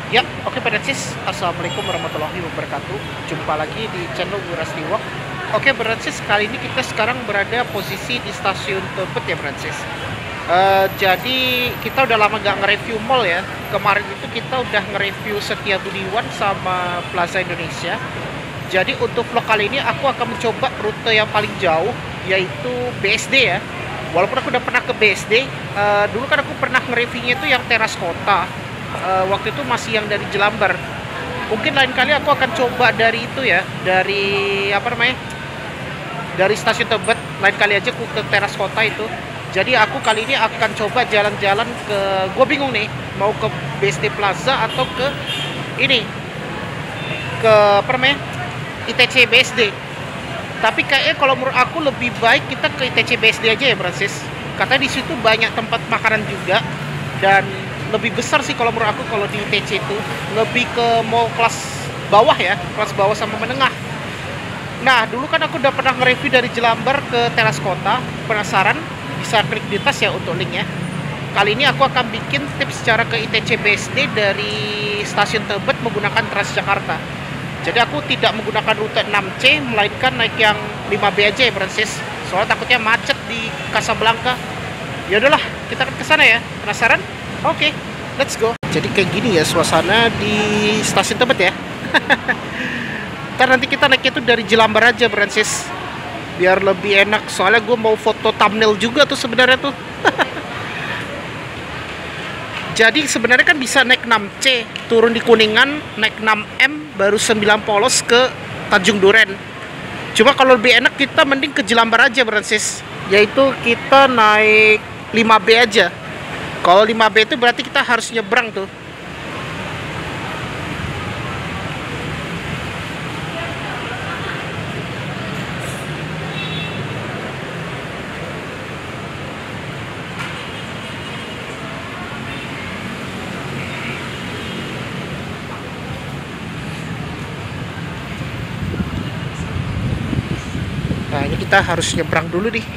Ya, oke Beratsis. Assalamualaikum warahmatullahi wabarakatuh. Jumpa lagi di channel Wirasti Walk. Oke Beratsis, kali ini kita sekarang berada posisi di stasiun Tebet ya Beratsis. Jadi kita udah lama nggak nge-review mall ya. Kemarin itu kita udah nge-review Setia Budiwan sama Plaza Indonesia. Jadi untuk vlog kali ini aku akan mencoba rute yang paling jauh, yaitu BSD ya. Walaupun aku udah pernah ke BSD, dulu kan aku pernah nge-reviewnya itu yang teras kota. Waktu itu masih yang dari Jelambar. Mungkin lain kali aku akan coba dari itu ya, dari apa namanya, dari stasiun Tebet. Lain kali aja aku ke teras kota itu. Jadi aku kali ini akan coba jalan-jalan ke, gue bingung nih, mau ke BSD Plaza atau ke ini, ke apa namanya, ITC BSD. Tapi kayaknya kalau menurut aku lebih baik kita ke ITC BSD aja ya Francis. Katanya di situ banyak tempat makanan juga dan lebih besar sih kalau menurut aku. Kalau di ITC itu lebih ke mall kelas bawah ya, kelas bawah sama menengah. Nah dulu kan aku udah pernah nge-review dari Jelambar ke teras kota. Penasaran? Bisa klik di atas ya untuk linknya. Kali ini aku akan bikin tips cara ke ITC BSD dari stasiun Tebet menggunakan Transjakarta. Jadi aku tidak menggunakan rute 6C, melainkan naik yang 5B aja ya Francis. Soalnya takutnya macet di Casablanca. Ya udahlah, kita akan ke sana ya. Penasaran? Oke, let's go. Jadi kayak gini ya suasana di stasiun Tebet ya. Ntar nanti kita naik itu dari Jelambar aja Francis, biar lebih enak. Soalnya gue mau foto thumbnail juga tuh sebenarnya tuh. Jadi sebenarnya kan bisa naik 6C, turun di Kuningan, naik 6M, baru 9 polos ke Tanjung Duren. Cuma kalau lebih enak kita mending ke Jelambar aja Francis, yaitu kita naik 5B aja. Kalau 5B itu berarti kita harus nyebrang tuh. Nah ini kita harus nyebrang dulu nih.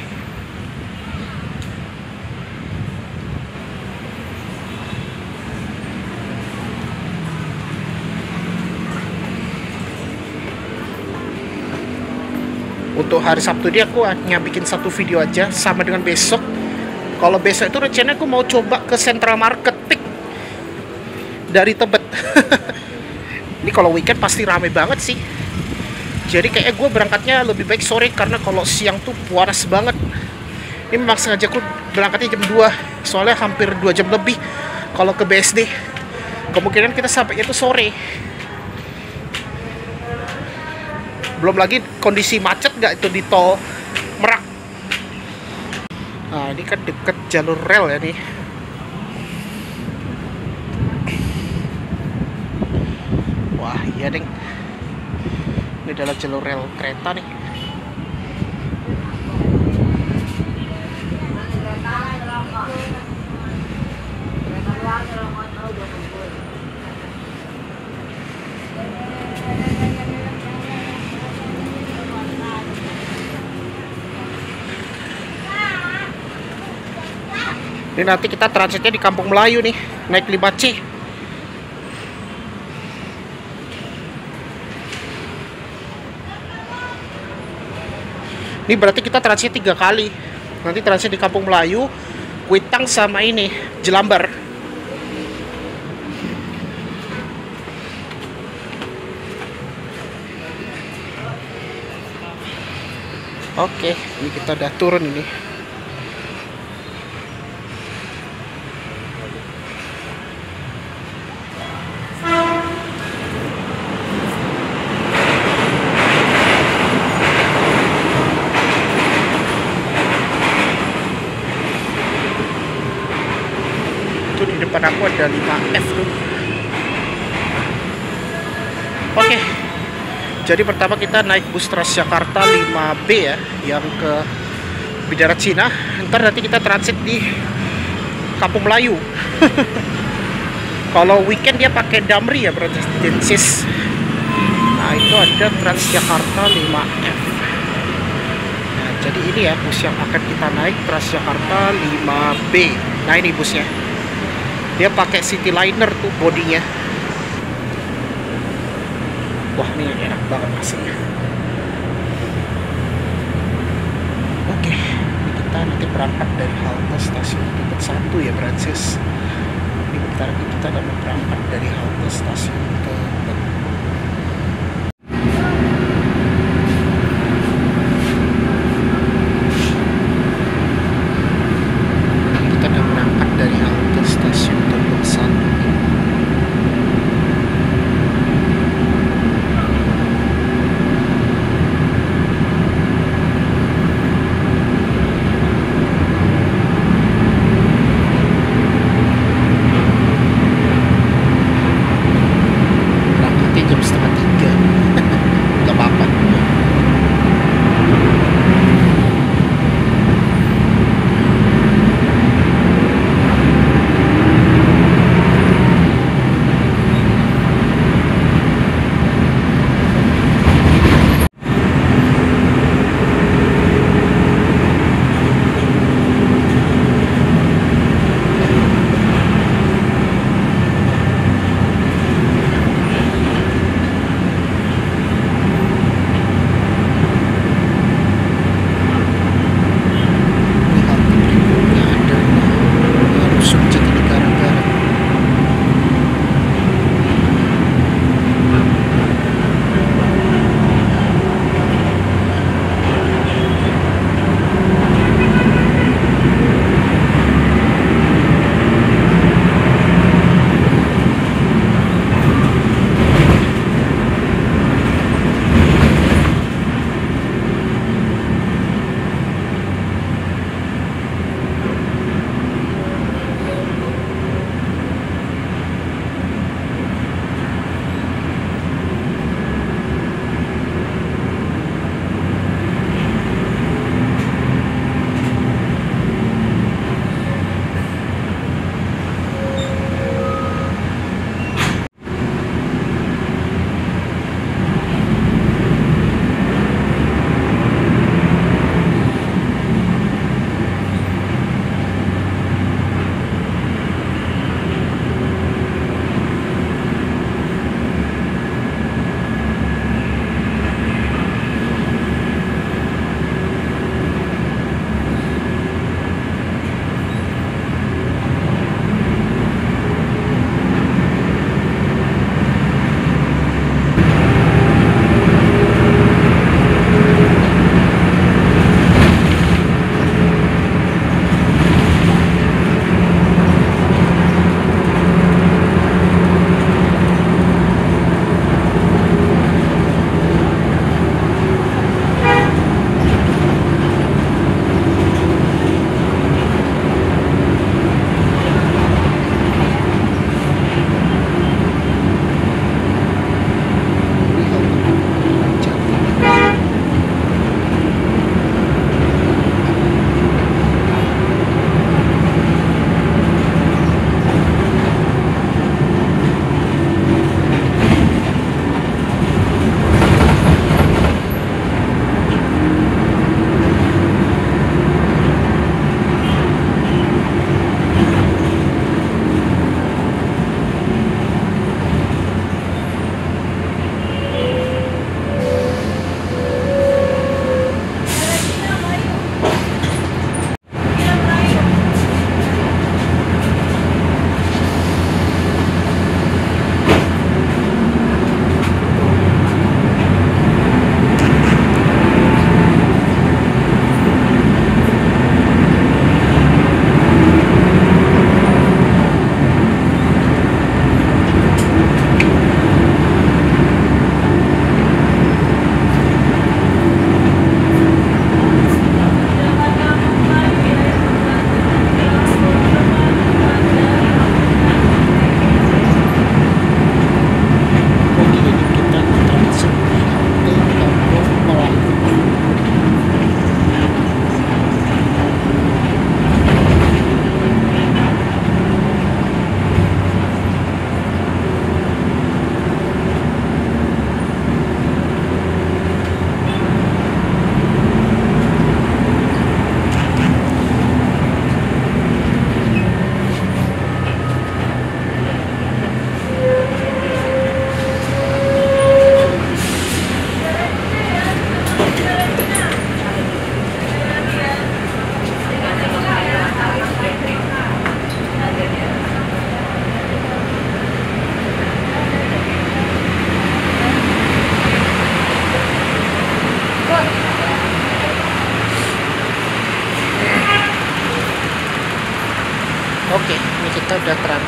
Untuk hari Sabtu ini aku hanya bikin satu video aja, sama dengan besok. Kalau besok itu rencananya aku mau coba ke Central Market Peak dari Tebet. Ini kalau weekend pasti rame banget sih. Jadi kayaknya gue berangkatnya lebih baik sore, karena kalau siang tuh panas banget. Ini memang sengaja aku berangkatnya jam 2, soalnya hampir 2 jam lebih kalau ke BSD. Kemungkinan kita sampai itu sore. Belum lagi kondisi macet nggak itu di tol Merak. Nah ini kan deket jalur rel ya nih. Wah iya deng, ini adalah jalur rel kereta nih. Ini nanti kita transitnya di Kampung Melayu nih, naik 5C. Ini berarti kita transit 3 kali. Nanti transit di Kampung Melayu, Kuitang sama ini Jelambar. Oke, ini kita udah turun ini. Itu di depan aku ada 5F tuh. Oke. Jadi pertama kita naik bus Transjakarta 5B ya, yang ke Bidara Cina. Ntar nanti kita transit di Kampung Melayu. Kalau weekend dia pakai Damri ya Francis. Nah itu ada Transjakarta 5F. Nah jadi ini ya bus yang akan kita naik, Transjakarta 5B. Nah ini busnya, dia pakai Cityliner tuh bodinya. Wah, ini enak banget rasanya. Oke, kita nanti berangkat dari halte stasiun Tebet 1 ya Francis. Ini bentar lagi kita akan berangkat dari halte stasiun Tebet. Kita udah berangkat dari halte stasiun Tebet 1.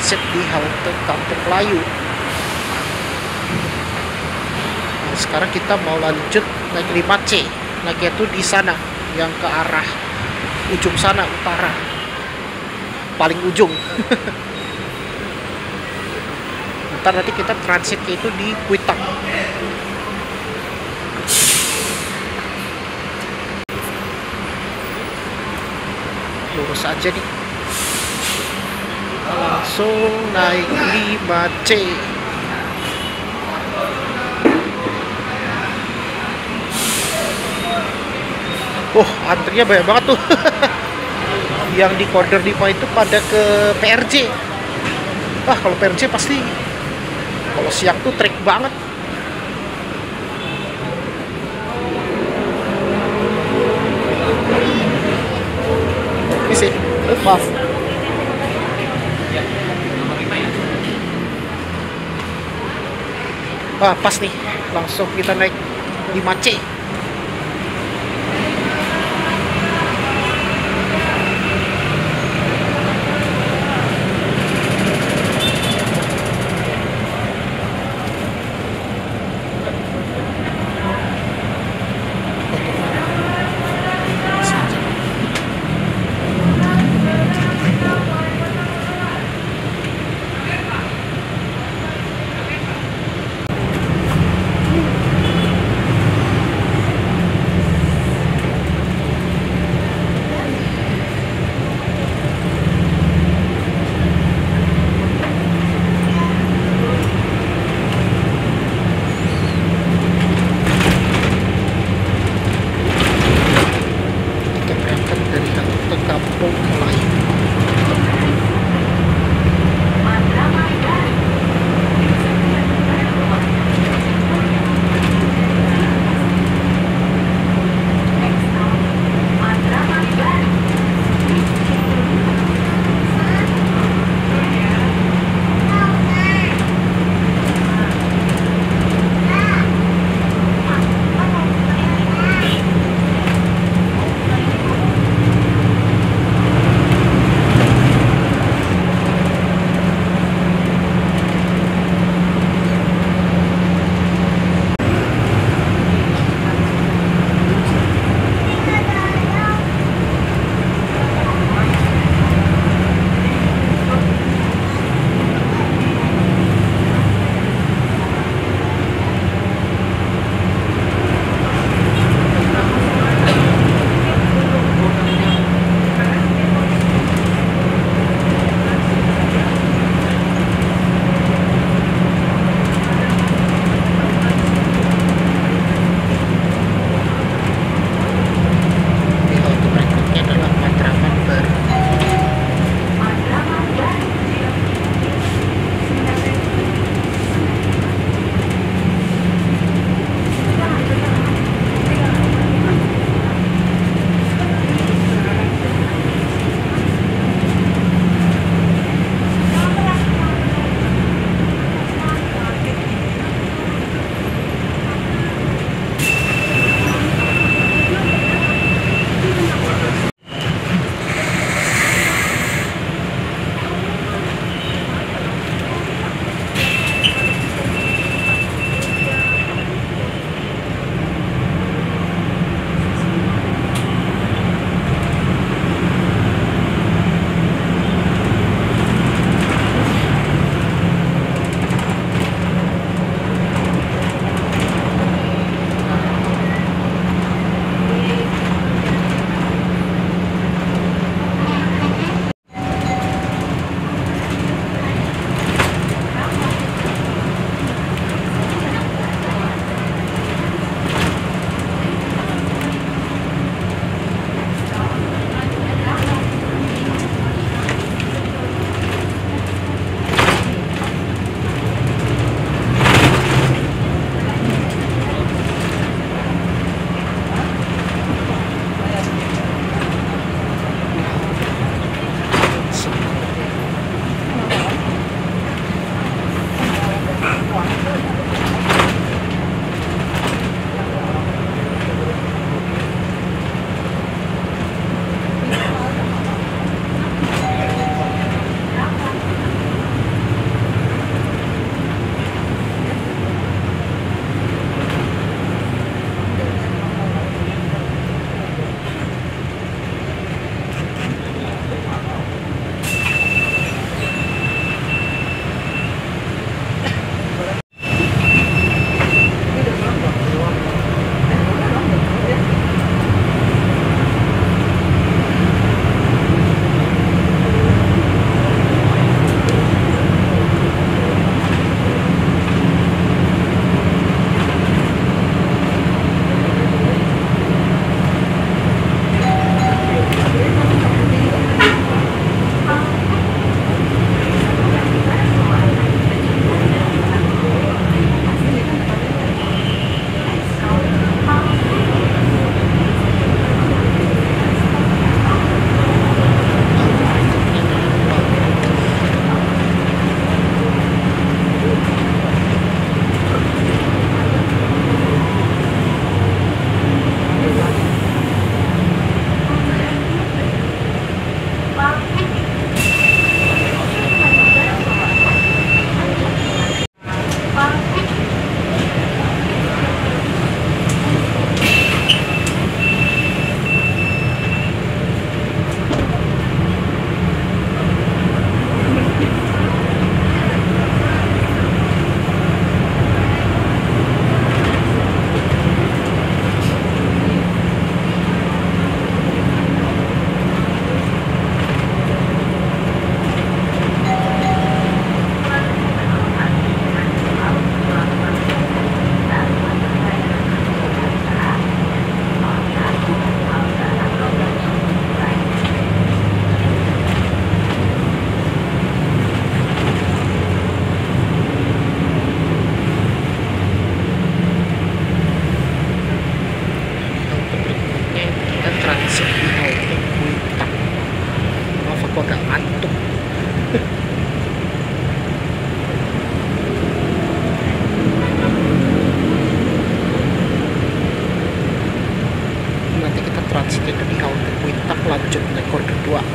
transit di halte Kampung Melayu. Nah, sekarang kita mau lanjut naik 5C. Naiknya tuh di sana, yang ke arah ujung sana, utara. Paling ujung. Ntar nanti kita transitnya itu di Kuitang. Lurus aja nih. Langsung naik 5C. Antrinya banyak banget tuh. Yang di Koder Diva itu pada ke PRJ. Kalau PRJ pasti kalau siang tuh trek banget. Ini sih, maaf. Pas nih, langsung kita naik 5C.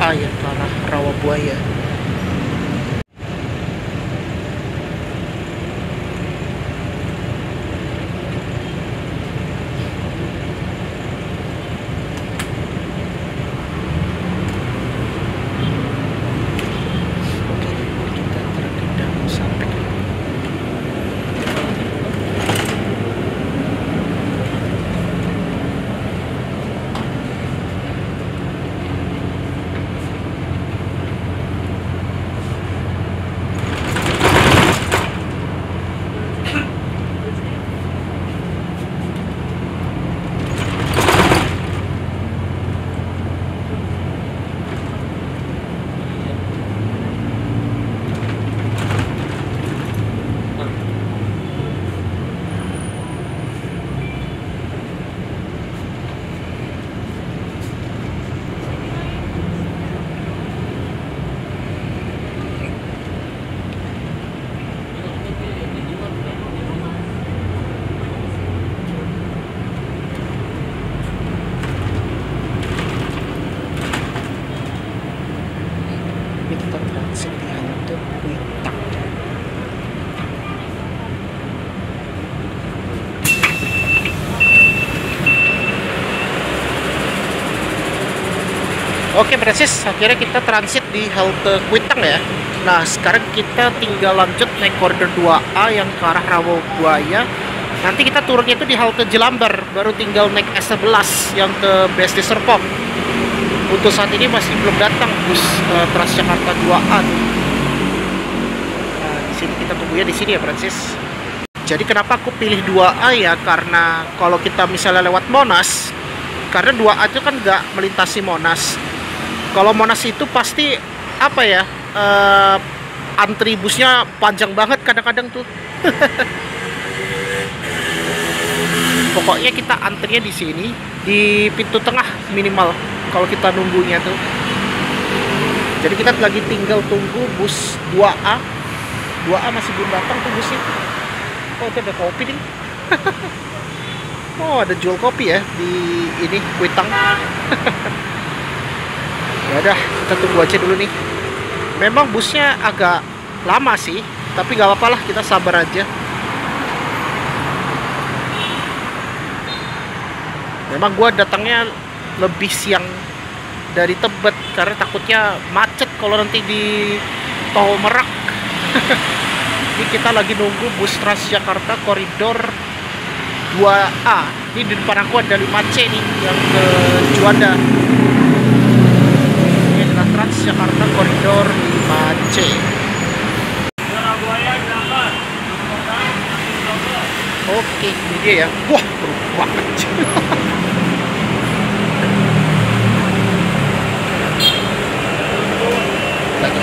2A yang ke arah Rawabuaya. Oke Brancis, akhirnya kita transit di halte Kuitang ya. Nah sekarang kita tinggal lanjut naik koridor 2A yang ke arah Rawabuaya. Nanti kita turunnya itu di halte Jelambar, baru tinggal naik S11 yang ke BSD Serpong. Untuk saat ini masih belum datang bus Transjakarta 2A. Nah di sini kita tunggunya di sini ya Brancis. Jadi kenapa aku pilih 2A ya, karena kalau kita misalnya lewat Monas, karena 2A itu kan nggak melintasi Monas. Kalau Monas itu pasti apa ya, antri busnya panjang banget kadang-kadang tuh. Pokoknya kita antrinya di sini, di pintu tengah minimal kalau kita nunggunya tuh. Jadi kita lagi tinggal tunggu bus 2A. 2A masih belum datang tuh busnya. Oh itu ada kopi nih. Oh ada jual kopi ya di ini Kuitang. Ya udah, kita tunggu aja dulu nih. Memang busnya agak lama sih, tapi gak apa-apa lah, kita sabar aja. Memang gua datangnya lebih siang dari Tebet karena takutnya macet kalau nanti di Tol Merak. Ini kita lagi nunggu bus Transjakarta koridor 2A. Ini di depan aku ada 5C nih yang ke Juanda. Transjakarta koridor 5C. Oke, ini dia ya. Wah, berubah banget. Lagi.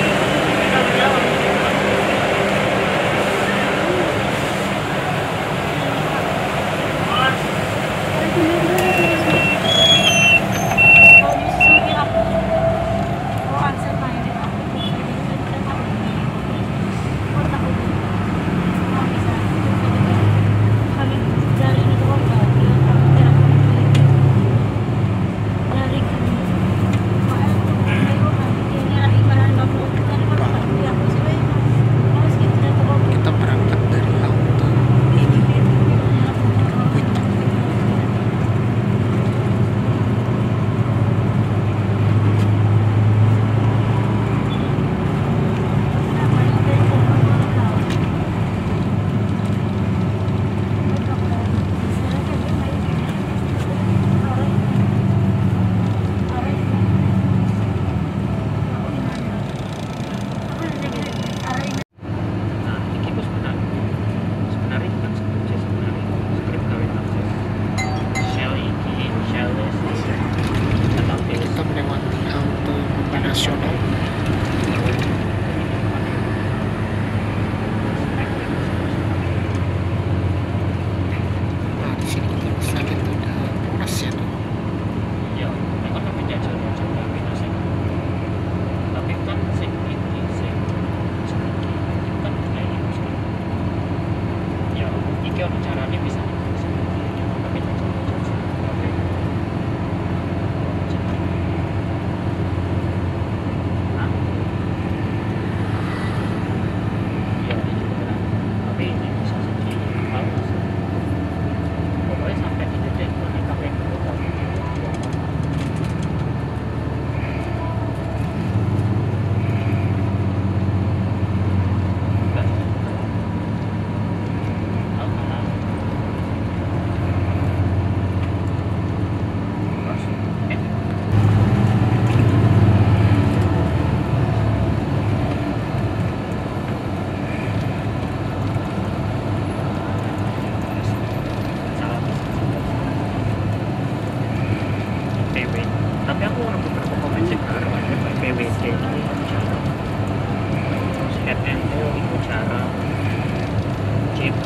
JP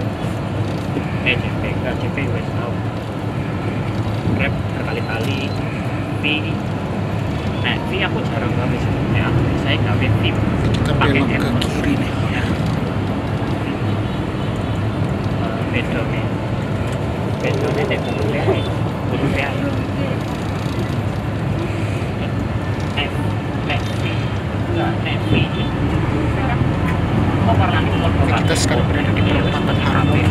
JP enggak, JP wes tau. Grab berkali-kali. V aku jarang banget sebenarnya. Saya gawe tim Kita pakai belok app ke kiri nih. ya. Beda nih dek kudu PA Kita sekarang berada di perempatan Harapan.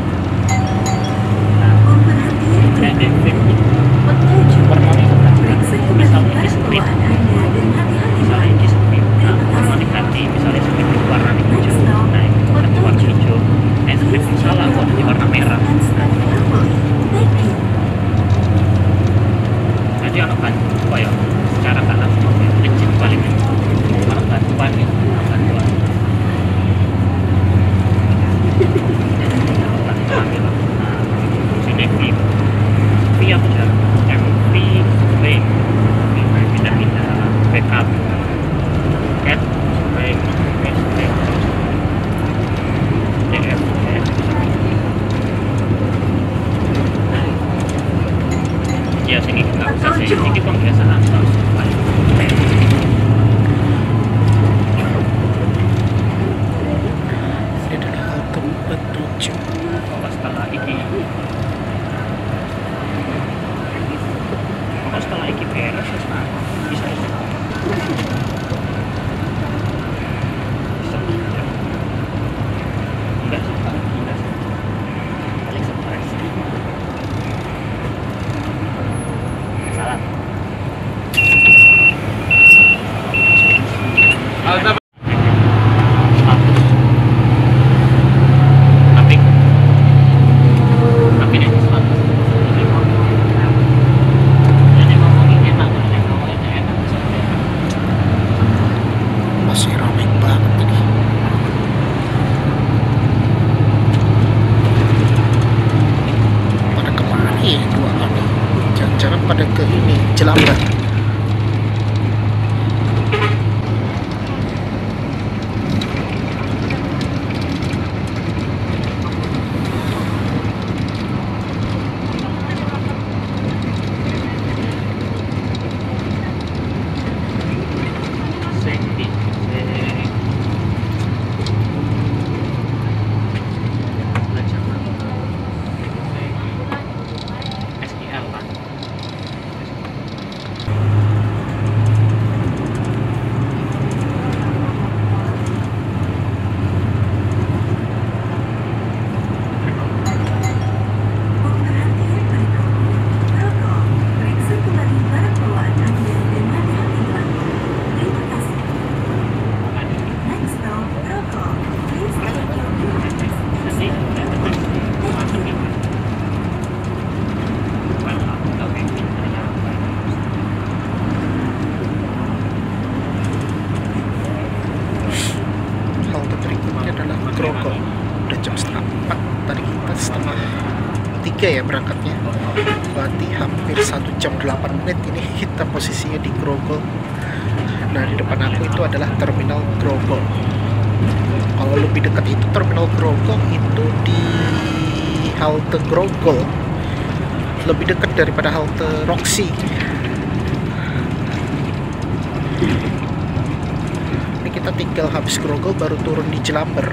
Misalnya di strip, warna ganti, misalnya strip itu warna hijau, nah itu ganti warna hijau. Nah strip salah, kok di warna merah. Jadi anak kan, apa ya? Secara tak langsung, legit balik. Anak bantuan ya, anak bantuan. Bantuan gitu. Nah, sini V aku jarang. MV, V, pindah-pindah, backup, cat, break, break, DF, ya sini nggak bisa sih, ini pembiasaan Ini adalah halte 47. setelah ini beres ya bisa enggak sih paling stres salah tapi ini status Masih ramai banget ini. Pada kemana ya dua kali? Jangan-jangan pada ke ini Jelambar. Halte berikutnya adalah Grogol. Udah jam 3:30. Tadi kita 2:30 ya berangkatnya. Berarti hampir 1 jam 8 menit ini kita posisinya di Grogol. Nah di depan aku itu adalah terminal Grogol. Kalau lebih dekat itu terminal Grogol itu di halte Grogol, lebih dekat daripada halte Roxy. Ini kita tinggal habis Grogol baru turun di Jelambar.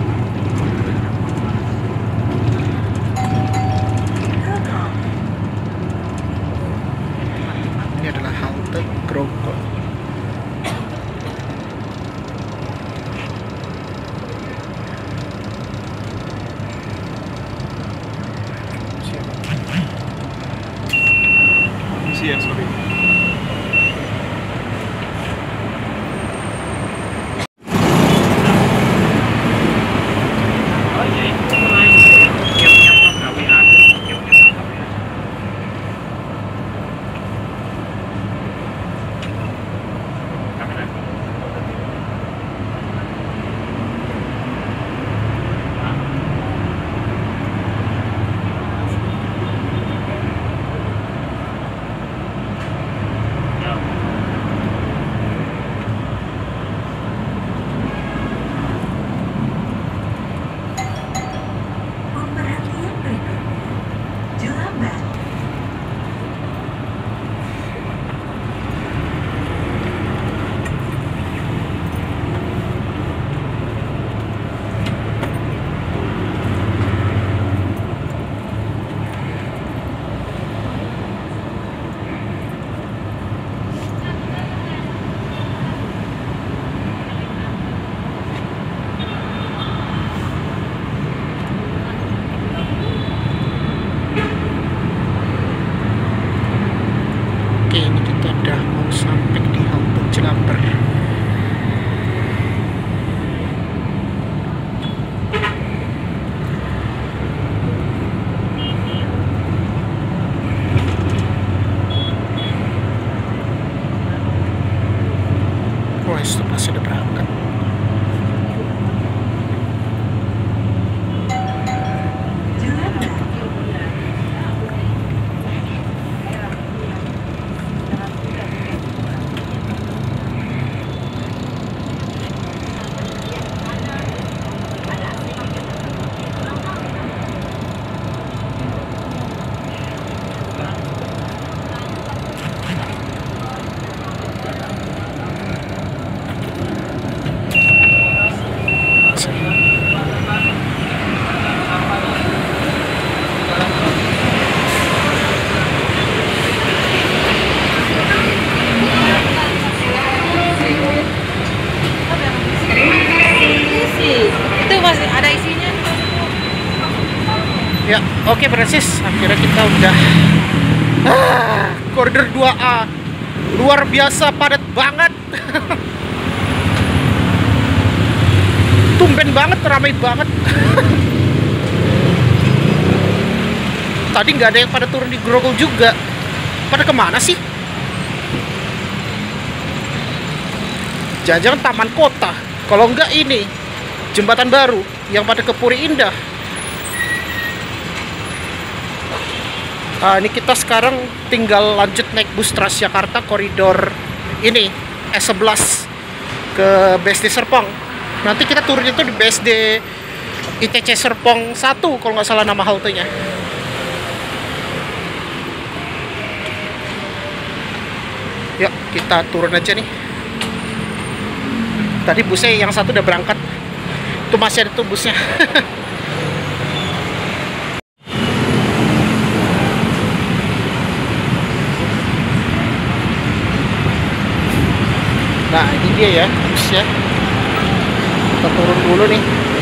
Ini adalah halte Grogol. Ya, sorry. masih ada isinya. Ya, oke Francis, akhirnya kita udah koridor 2A. Luar biasa padat banget. Tumben banget, ramai banget. Tadi nggak ada yang pada turun di Grogol juga. Pada kemana sih? Jangan-jangan taman kota. Kalau enggak ini jembatan baru yang pada ke Puri Indah. Ini kita sekarang tinggal lanjut naik bus Transjakarta koridor ini S11 ke BSD Serpong. Nanti kita turunnya tuh di BSD ITC Serpong 1 kalau nggak salah nama haltenya. Yuk kita turun aja nih. Tadi busnya yang satu udah berangkat. Itu masih ada tuh busnya. Nah ini dia ya busnya. Kita turun dulu nih.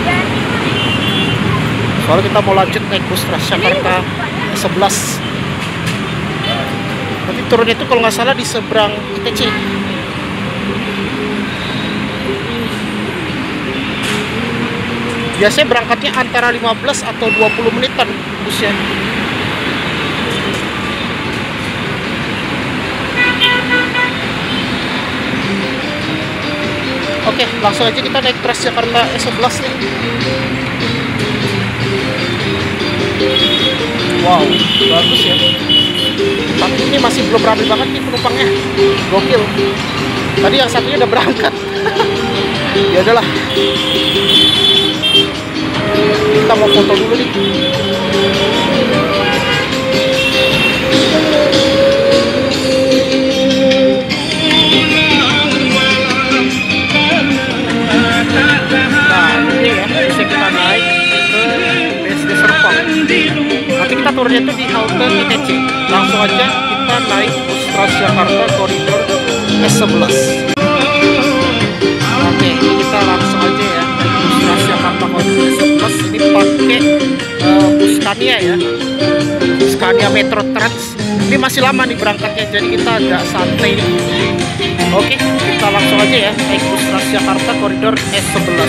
Soalnya kita mau lanjut naik bus Transjakarta 11. Nanti turun itu kalau nggak salah di seberang ITC. Biasanya berangkatnya antara 15 atau 20 menitan busnya. Oke, langsung aja kita naik Transjakarta S11 nih. Wow, bagus ya. Tapi ini masih belum ramai banget nih penumpangnya. Gokil. Tadi yang satunya udah berangkat. Ya udahlah. Kita mau foto dulu nih. Kita turunnya itu di halte ITC. Langsung aja kita naik bus Transjakarta koridor S11. Oke, ini kita langsung aja ya naik bus Transjakarta koridor S11. Ini pakai bus Scania ya, Scania Metro Trans. Ini masih lama nih berangkatnya, jadi kita agak santai nih. Oke, kita langsung aja ya naik bus Transjakarta koridor S11.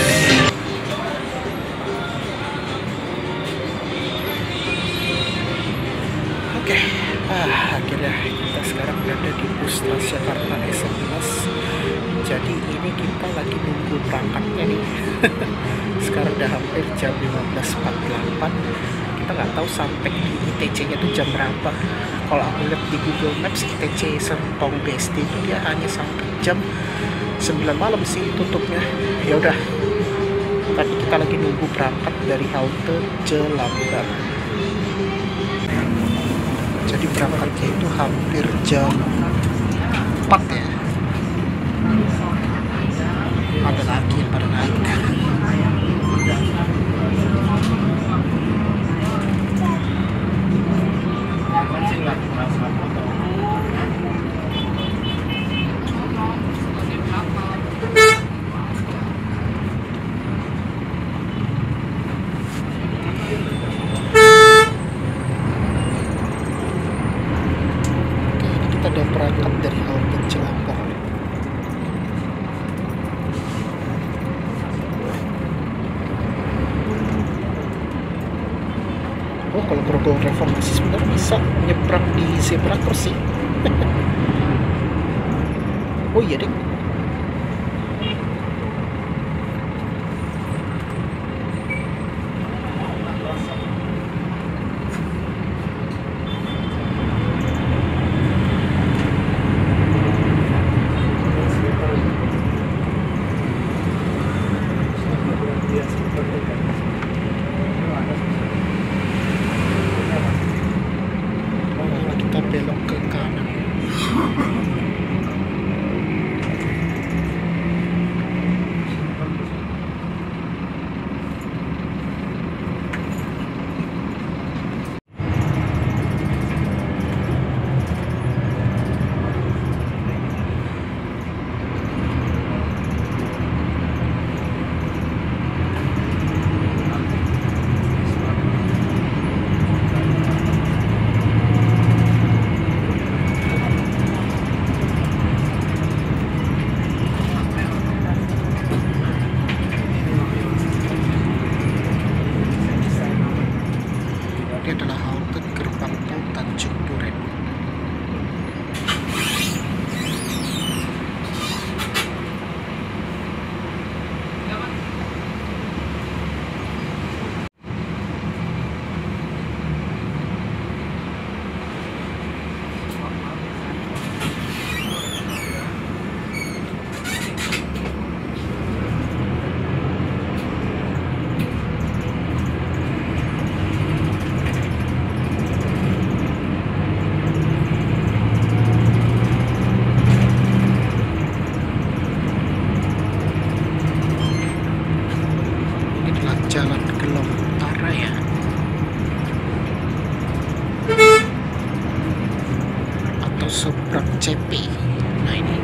Oke, akhirnya kita sekarang berada di bus Transjakarta S11. Jadi ini kita lagi nunggu berangkatnya nih. Sekarang udah hampir jam 15.48. Kita nggak tahu sampai di ITC-nya tuh jam berapa. Kalau aku lihat di Google Maps, ITC Serpong BSD itu dia hanya sampai jam 9 malam sih tutupnya. Ya udah, tadi kita lagi nunggu berangkat dari halte Jelambar. Jadi berangkatnya itu hampir jam 4 ya. Ada lagi yang pada naik. Udah berangkat dari halte Jelambar. Oh, kalau Grogol Reformasi sebenarnya bisa nyebrang di zebra crossing. Oh iya deh. Kita belok ke kanan. Jalan Gelong Utara ya, atau seberang CP. Nah ini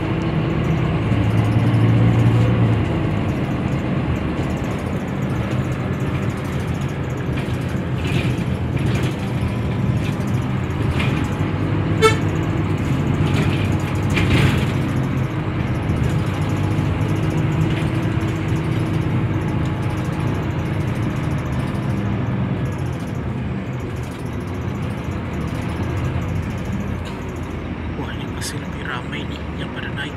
masih lebih ramai nih yang pada naik.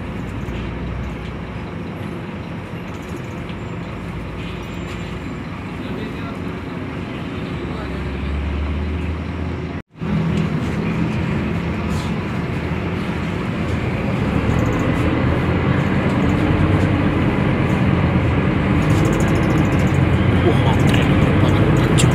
Wah, antrean banget lanjut.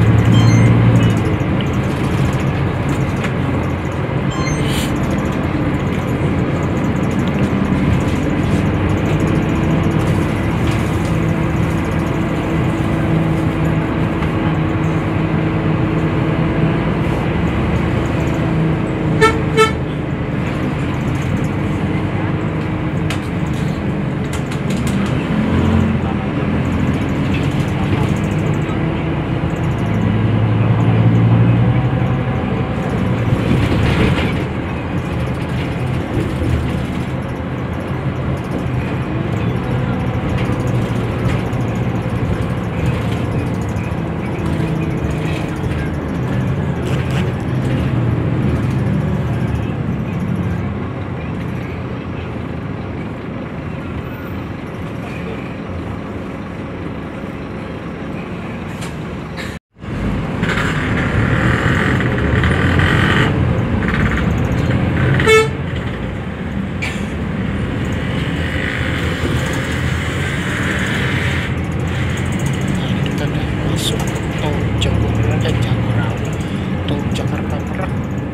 Tol Jakarta Merak.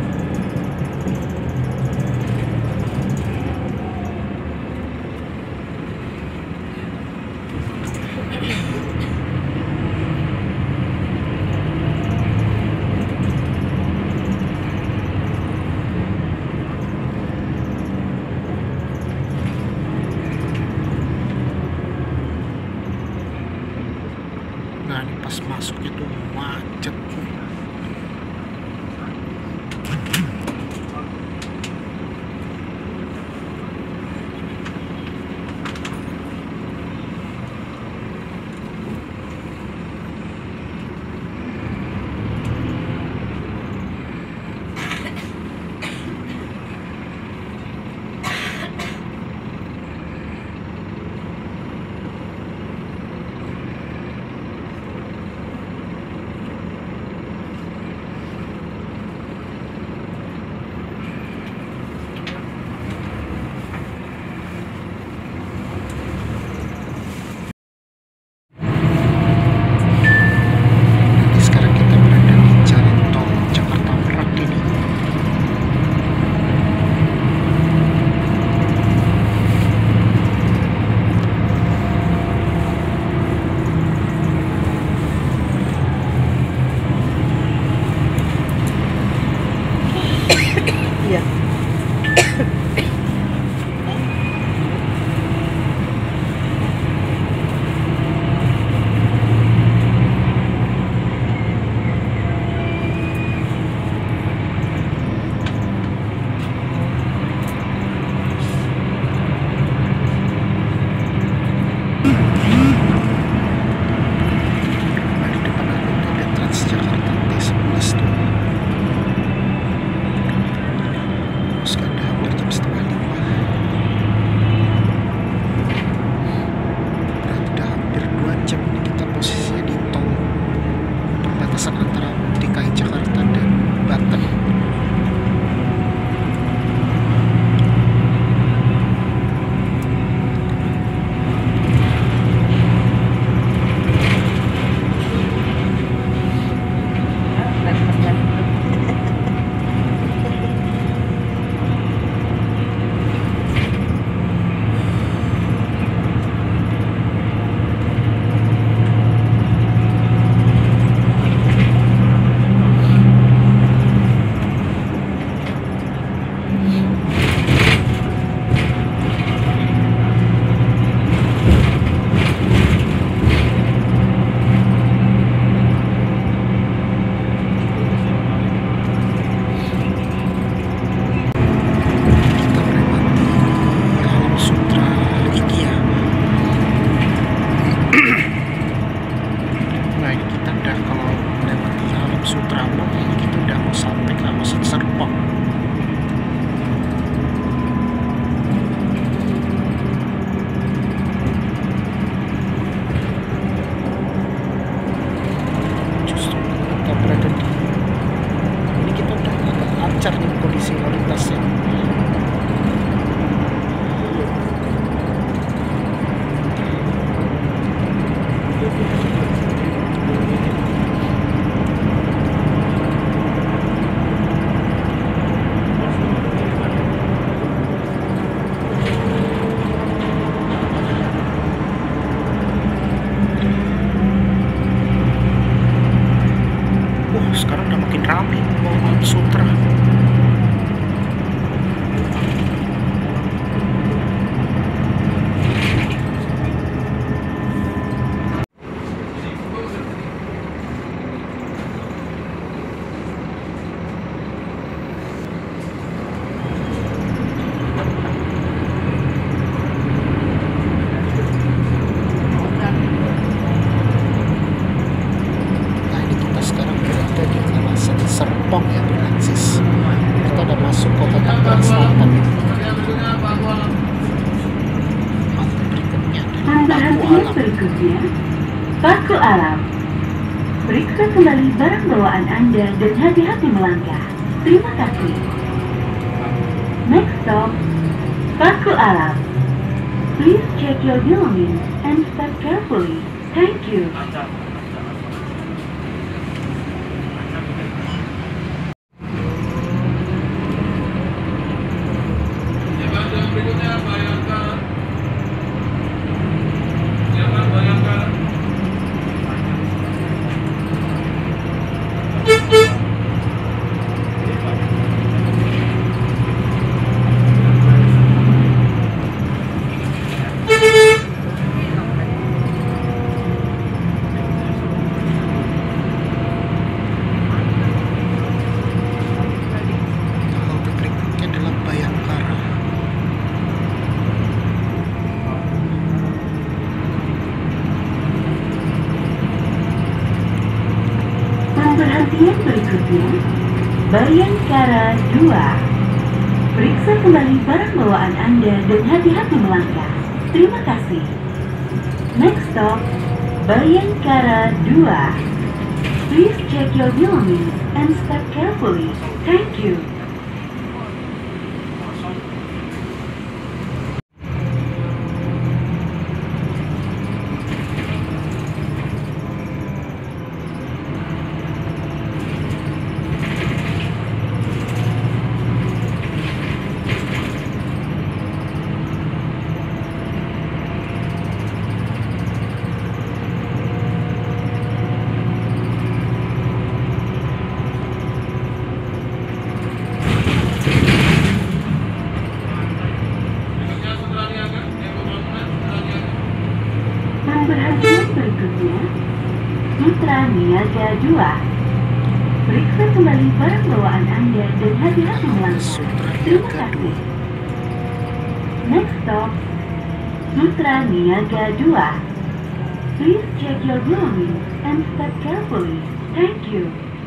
Nah ini pas masuknya tuh macet. rame mau Alam Sutra. Serpong ya Francis. Kita udah masuk ke kota Tangerang Selatan. Halte berikutnya Pemberhentian berikutnya Paku Alam. Periksa kembali barang bawaan Anda dan hati-hati melangkah. Terima kasih. Next stop Paku Alam. Please check your belongings and step carefully. Thank you. Pemberhentian berikutnya Bayangkara 2. Periksa kembali barang bawaan Anda dan hati-hati melangkah. Terima kasih. Next stop Bayangkara 2. Please check your belongings and step carefully. Thank you. Pemberhentian berikutnya Mitra Niaga 2. Periksa kembali barang bawaan Anda dan hati-hati melangkah. Terima kasih. Next stop Mitra Niaga 2. Please check your belongings and step carefully. Thank you.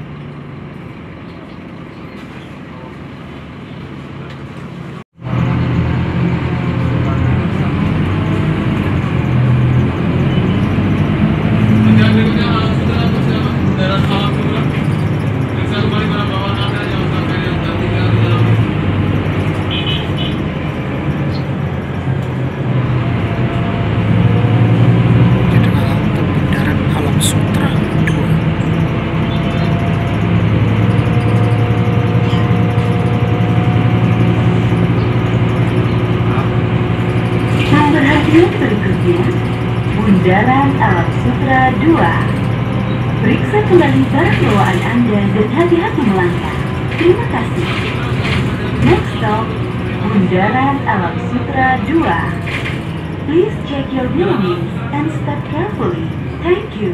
Pemberhentian berikutnya Bundaran Alam Sutra 2. Periksa kembali barang bawaan Anda dan hati-hati melangkah. Terima kasih. Next stop Bundaran Alam Sutra 2. Please check your belongings and step carefully. Thank you.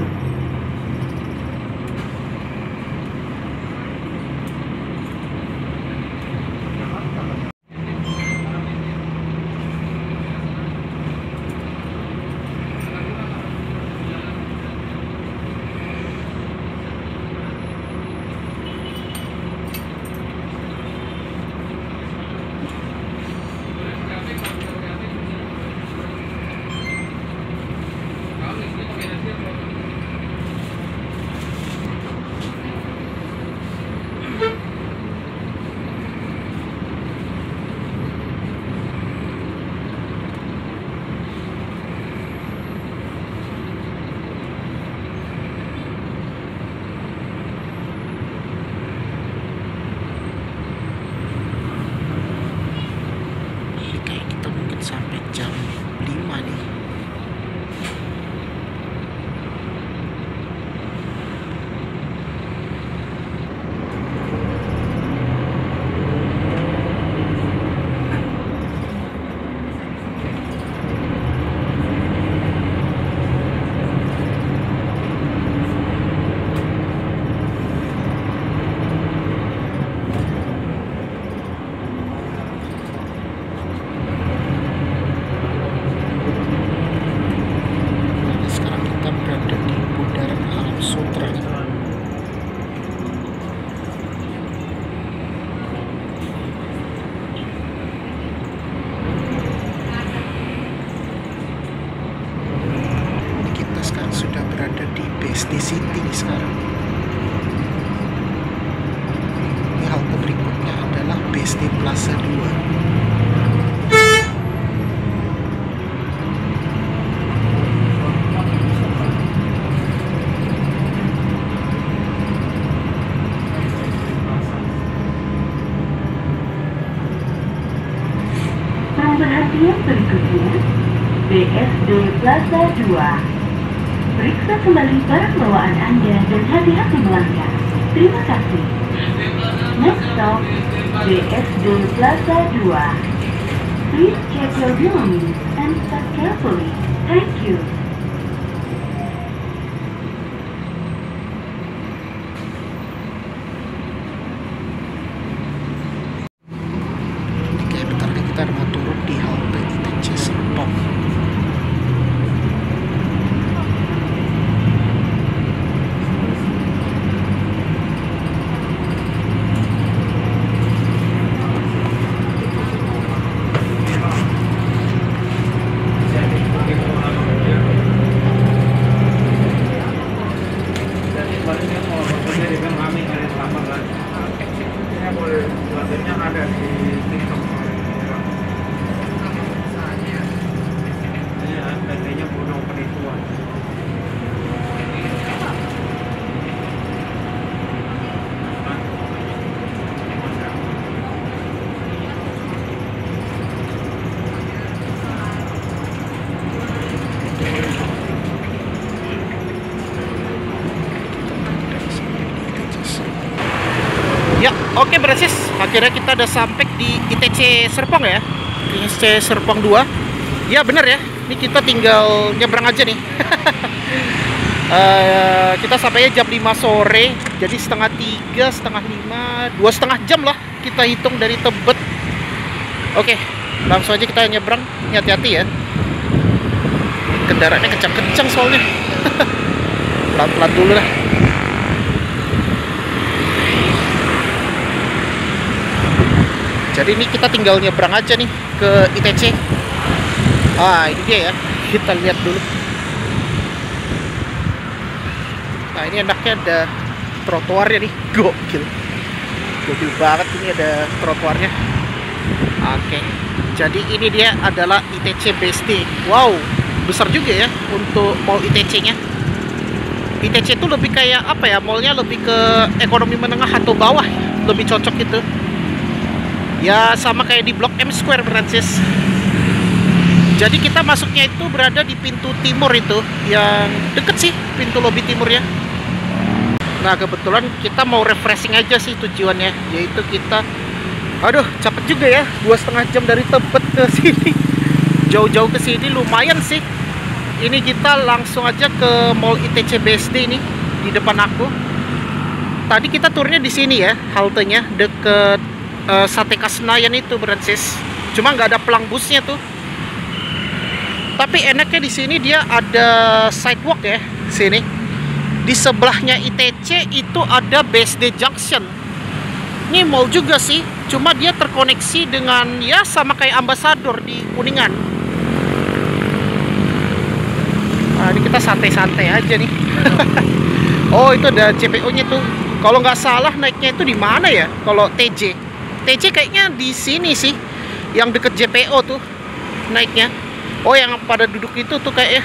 BSD City nih sekarang. Ini halte berikutnya adalah BSD Plaza 2. Perhatian berikutnya, BSD Plaza 2. Periksa kembali barang bawaan Anda dan hati-hati melangkah. Terima kasih. Next stop, BSD Plaza 2. Please check your belongings and step carefully. Thank you. Kita mau turun di halte ITC Serpong. Ada di TikTok. Kayaknya bodoh penipuan. Ya, oke Brasis. Akhirnya kita udah sampai di ITC Serpong ya. ITC Serpong 2. Ya bener ya. Ini kita tinggal nyebrang aja nih. Kita sampainya jam 5 sore. Jadi setengah 3, setengah 5, 2,5 jam lah kita hitung dari Tebet. Oke, langsung aja kita nyebrang. Hati-hati ya. Kendaraannya kencang-kencang soalnya. Pelan-pelan dulu lah. Jadi ini kita tinggal nyebrang aja nih ke ITC. Ah, ini dia ya. Kita lihat dulu. Nah, ini enaknya ada trotoarnya nih. Gokil. Gokil banget ini ada trotoarnya. Oke. Jadi ini dia adalah ITC BSD. Wow, besar juga ya untuk mall ITC-nya. ITC itu lebih kayak apa ya? Mallnya lebih ke ekonomi menengah atau bawah. Lebih cocok gitu. Ya sama kayak di Blok M Square Branches. Jadi kita masuknya itu berada di pintu timur itu, yang deket sih pintu lobi timurnya. Nah kebetulan kita mau refreshing aja sih tujuannya, yaitu kita, aduh capek juga ya, 2,5 jam dari Tebet ke sini. Jauh-jauh ke sini lumayan sih. Ini kita langsung aja ke Mall ITC BSD ini di depan aku. Tadi kita turunnya di sini ya, haltenya deket Sate Senayan itu Branches. Cuma nggak ada pelang busnya tuh. Tapi enaknya di sini dia ada sidewalk ya, sini. Di sebelahnya ITC itu ada BSD Junction. Ini mall juga sih, cuma dia terkoneksi dengan ya sama kayak Ambassador di Kuningan. Nah, ini kita santai-santai aja nih. Oh, itu ada JPO-nya tuh. Kalau nggak salah naiknya itu di mana ya? Kalau TJ kayaknya di sini sih, yang deket JPO tuh naiknya. Oh, yang pada duduk itu tuh kayaknya.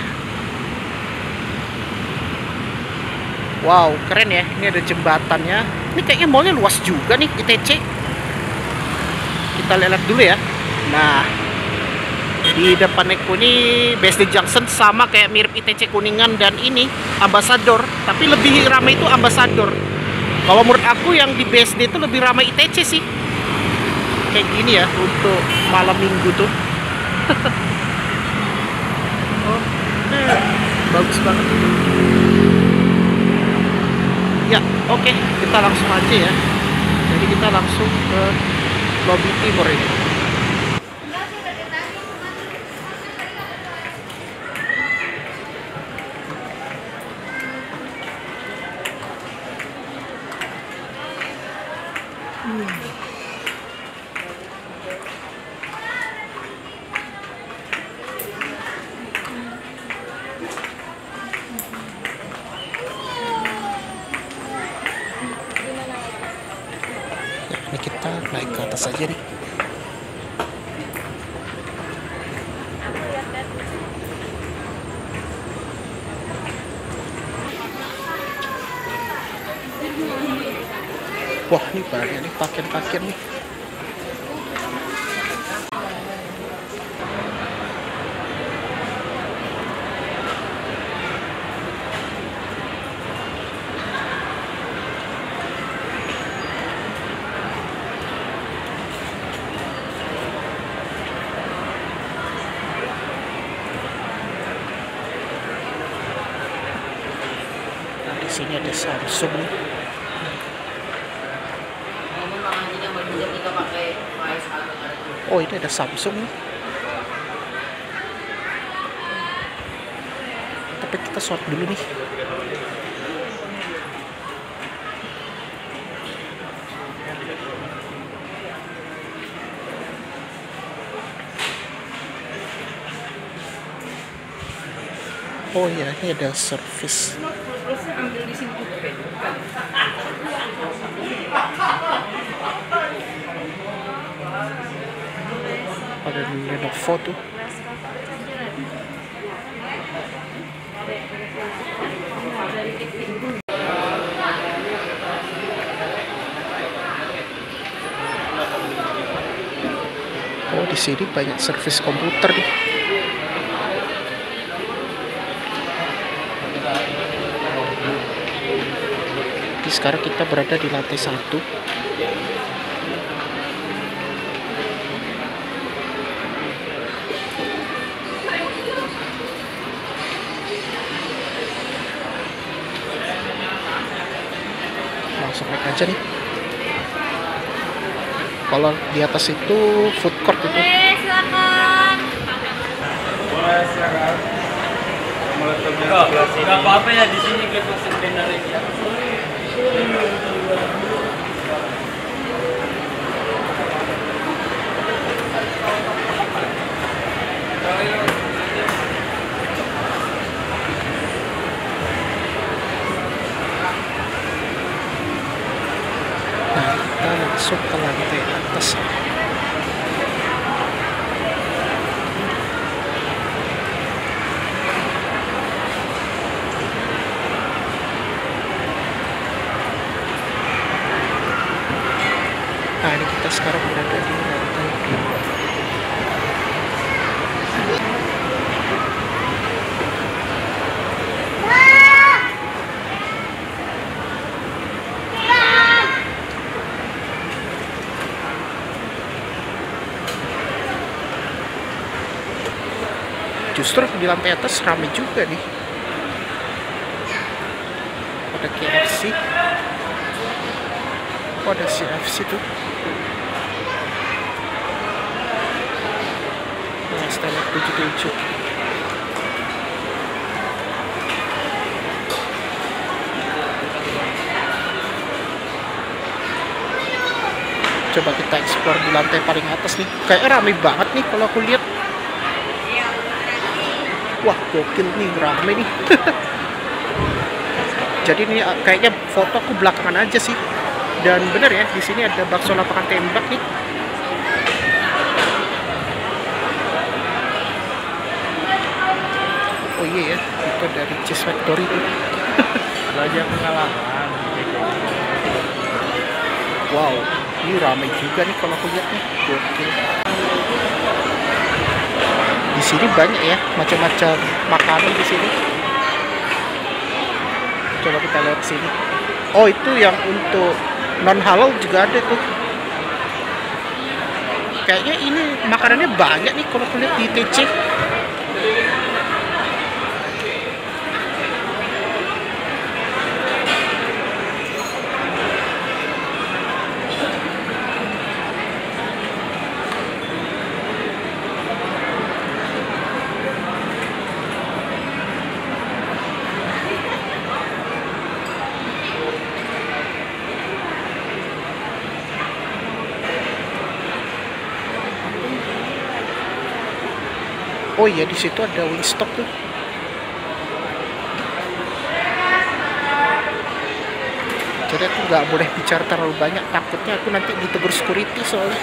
Wow, keren ya. Ini ada jembatannya. Ini kayaknya mallnya luas juga nih ITC. Kita lihat dulu ya. Nah, di depan ini BSD Junction sama kayak mirip ITC Kuningan dan ini Ambassador, tapi lebih ramai itu Ambassador. Kalau menurut aku yang di BSD itu lebih ramai ITC sih. Kayak gini ya untuk malam minggu tuh. Oh, bagus banget. Ya, oke, kita langsung aja ya. Jadi kita langsung ke lobi timur ini. kita naik ke atas aja nih. Wah, ini banyak nih pakaian-pakaian nih. Nah, di sini ada Samsung nih. Oh, ini ada Samsung nih. Tapi kita short dulu nih. Oh iya, ini ada service. Ada di Lenovo tuh. Oh, di sini banyak servis komputer nih. Jadi sekarang kita berada di lantai 1. Langsung naik aja nih. Kalau di atas itu food court itu. Silakan. Boleh, silakan. Enggak apa-apa ya di sini kita sebenarnya ya. Nah, kita langsung ke lantai atas. Nah, ini kita sekarang berada di lantai 2. Justru di lantai atas ramai juga nih. Ada KFC. Oh, ada CFC tuh. Nah, standar 77. Coba kita explore di lantai paling atas nih. Kayaknya ramai banget nih kalau aku lihat. Wah, gokil nih, rame nih. Jadi ini kayaknya foto aku belakangan aja sih. Dan bener ya, di sini ada bakso lapangan tembak nih. Oh iya ya, itu dari Cheese Factory tuh. Belajar pengalaman. Wow, ini ramai juga nih kalau aku lihat nih. Gokil. Di sini banyak ya macam-macam makanan di sini. Coba kita lihat sini. Oh, itu yang untuk non halal juga ada tuh. Kayaknya ini makanannya banyak nih kalau aku lihat di TC. Oh iya, di situ ada Wingstop tuh. Jadi aku nggak boleh bicara terlalu banyak, takutnya aku nanti ditegur security soalnya.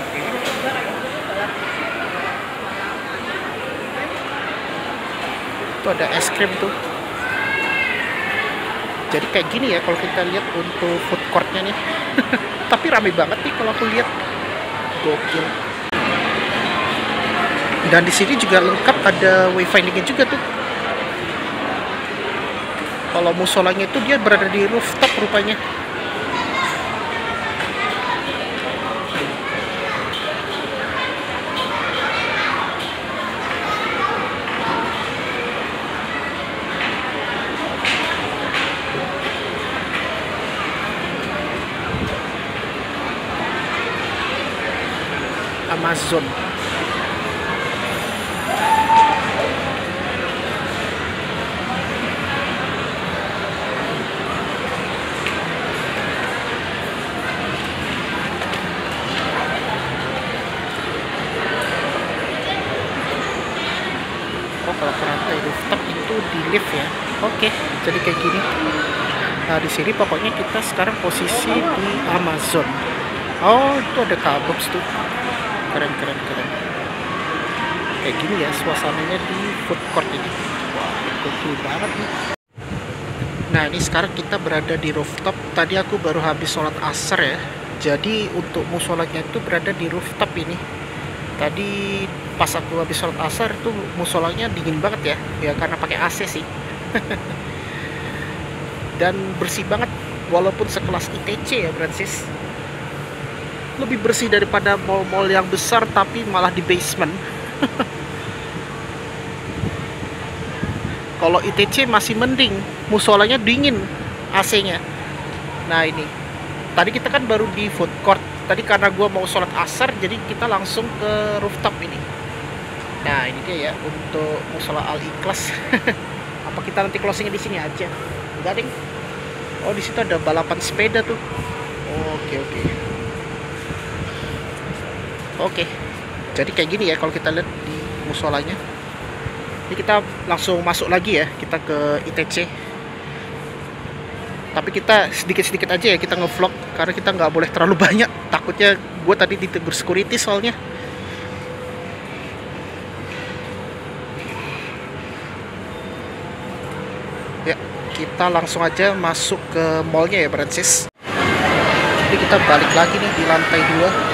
Itu ada es krim tuh. Jadi kayak gini ya kalau kita lihat untuk food courtnya nih. Tapi rame banget nih kalau aku lihat. Gokil. Dan di sini juga lengkap ada wayfindingnya juga tuh. Kalau musolanya itu dia berada di rooftop rupanya. Amazon. Oh, kalau rantai rooftop itu di lift ya. Oke, jadi kayak gini. Nah, di sini pokoknya kita sekarang posisi di Amazon. Oh, itu ada Starbucks tuh. Keren. Kayak gini ya suasananya di food court ini. Wah, gokil banget nih. Nah, ini sekarang kita berada di rooftop. Tadi aku baru habis sholat asar ya. Jadi untuk musolanya itu berada di rooftop ini. Tadi pas aku habis sholat asar tuh musolanya dingin banget ya karena pakai AC sih. Dan bersih banget walaupun sekelas ITC ya Francis. Lebih bersih daripada mall-mall yang besar tapi malah di basement. Kalau ITC masih mending, musolanya dingin AC-nya. Nah ini, tadi kita kan baru di food court. Tadi karena gua mau sholat asar, jadi kita langsung ke rooftop ini. Nah ini dia ya untuk musola Al Ikhlas. Apa kita nanti closingnya di sini aja? Enggak ding. Oh di situ ada balapan sepeda tuh. Oke. Jadi kayak gini ya kalau kita lihat di musolanya. Ini kita langsung masuk lagi ya, kita ke ITC. Tapi kita sedikit-sedikit aja ya kita ngevlog karena kita nggak boleh terlalu banyak. Takutnya gue tadi ditegur security soalnya. Ya, kita langsung aja masuk ke mallnya ya Francis. Jadi kita balik lagi nih di lantai 2.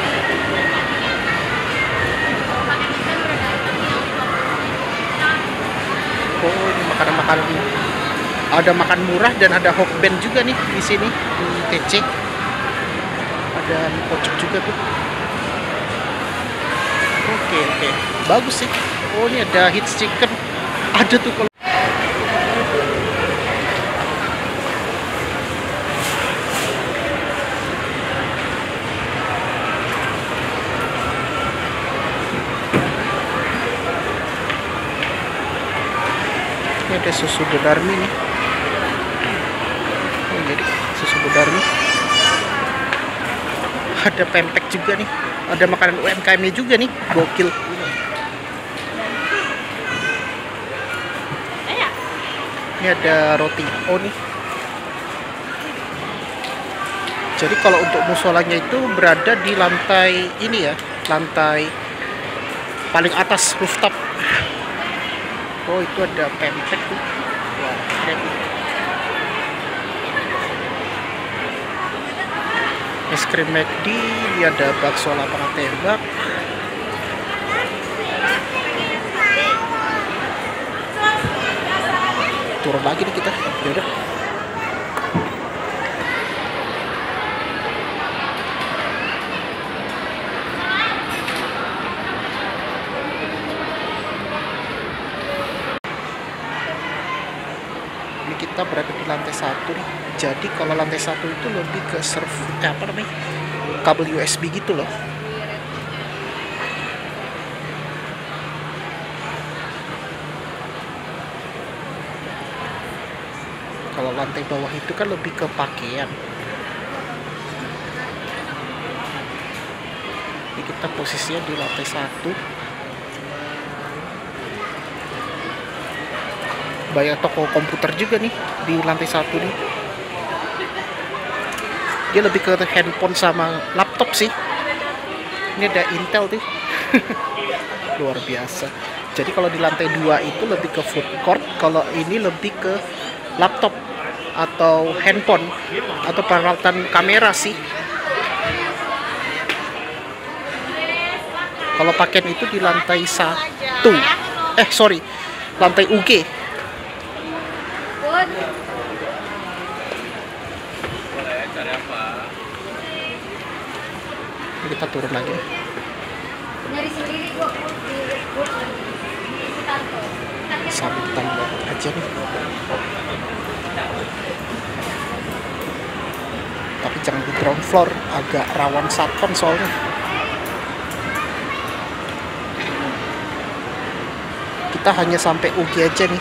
Oh, ini makanan-makanan ini. Ada makan murah dan ada hokben juga nih di sini di TC. Ada mie kocok juga tuh. Oke. Bagus sih. Oh, ini ada hits chicken. Ada tuh kalau ini ada susu Bodarmi nih. Oh, jadi susu Bodarmi. Ada pempek juga nih. Ada makanan UMKM-nya juga nih. Gokil. Ini ada roti oh nih. Jadi kalau untuk musolanya itu berada di lantai ini ya, lantai paling atas rooftop. Oh itu ada pempek tuh. Wah, keren. Es krim McD, ini ada bakso lapangan tembak. Turun lagi nih kita. Yaudah. Kita berada di lantai 1 nih. Jadi kalau lantai 1 itu lebih ke kabel USB gitu loh. Kalau lantai bawah itu kan lebih ke pakaian. Ini kita posisinya di lantai 1. Banyak toko komputer juga nih di lantai 1 nih. Dia lebih ke handphone sama laptop sih. Ini ada Intel tuh. Luar biasa. Jadi kalau di lantai 2 itu lebih ke food court, kalau ini lebih ke laptop atau handphone atau peralatan kamera sih. Kalau pakaian itu di lantai 1. Lantai UG. Cari apa? Kita turun lagi. Nyari sendiri gua Sambutan banget aja nih. Tapi jangan di ground floor, agak rawan satpam soalnya. Kita hanya sampai UG aja nih.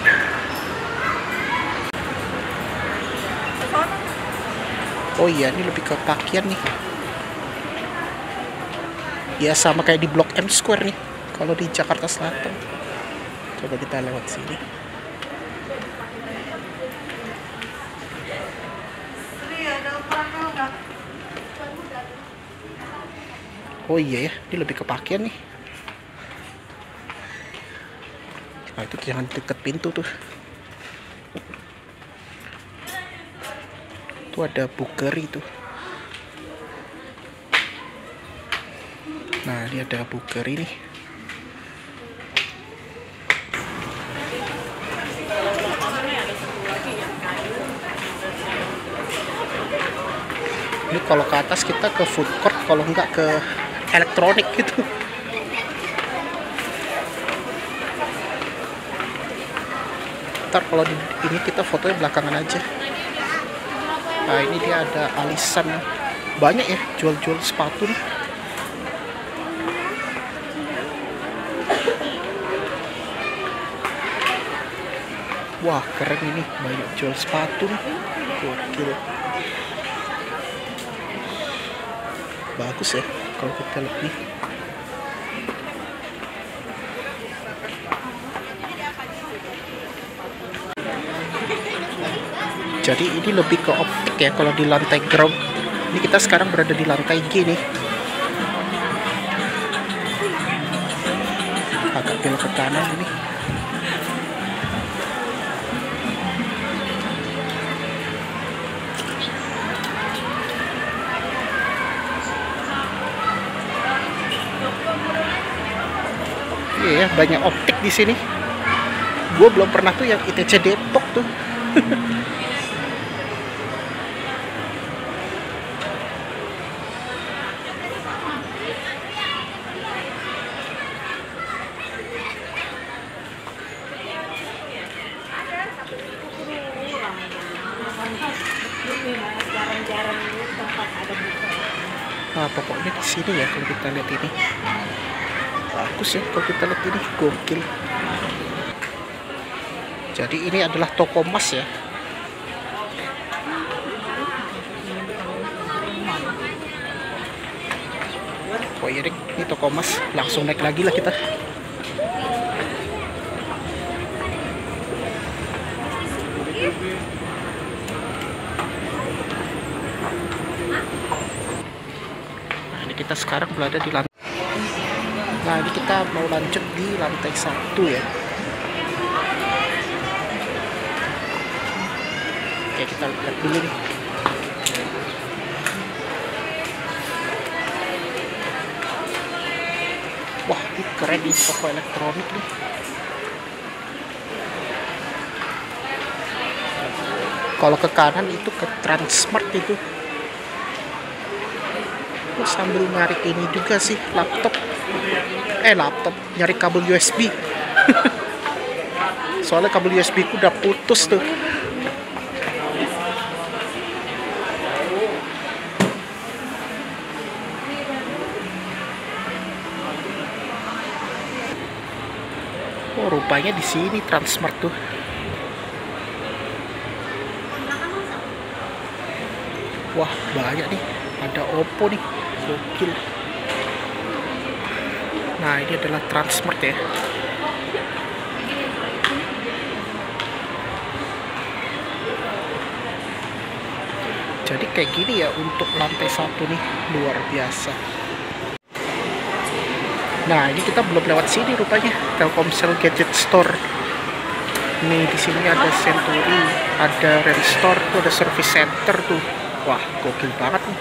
Oh iya, ini lebih ke pakaian nih. Ya sama kayak di Blok M Square nih, kalau di Jakarta Selatan. Coba kita lewat sini. Oh iya ya, ini lebih ke pakaian nih. Nah itu jangan deket pintu tuh. Tuh ada Bugeri tuh. Nah ini ada Bugeri nih. Ini kalau ke atas kita ke food court, kalau enggak ke elektronik gitu. Ntar kalau ini kita fotonya belakangan aja. Nah ini dia ada alisan, banyak ya jual-jual sepatu nih. Wah keren ini, banyak jual sepatu nih. Gokil. Bagus ya kalau kita lihat nih. Jadi ini lebih ke optik ya kalau di lantai ground. Ini kita sekarang berada di lantai G nih. Agak belok ke kanan ini. Iya, banyak optik di sini. Gue belum pernah tuh yang ITC Depok tuh. Nah, pokoknya di sini ya kalau kita lihat ini. Bagus ya kalau kita lihat ini, gokil. Jadi ini adalah toko emas ya. Oh iya deh, ini toko emas. Langsung naik lagi lah kita. Nah ini kita sekarang berada di lantai. Nah ini kita mau lanjut di lantai 1 ya. Oke kita lihat dulu nih. Wah ini keren nih toko elektronik nih. Kalau ke kanan itu ke Transmart itu. Terus sambil nyari ini juga sih, laptop, nyari kabel USB. Soalnya kabel USB ku udah putus tuh. Oh rupanya di sini Transmart tuh. Wah banyak nih, ada Oppo nih, gokil. Nah ini adalah Transmart ya. Jadi kayak gini ya untuk lantai 1 nih, luar biasa. Nah, ini kita belum lewat sini rupanya, Telkomsel Gadget Store. Nih di sini ada Century, ada Restore, tuh ada service center tuh. Wah, gokil banget nih.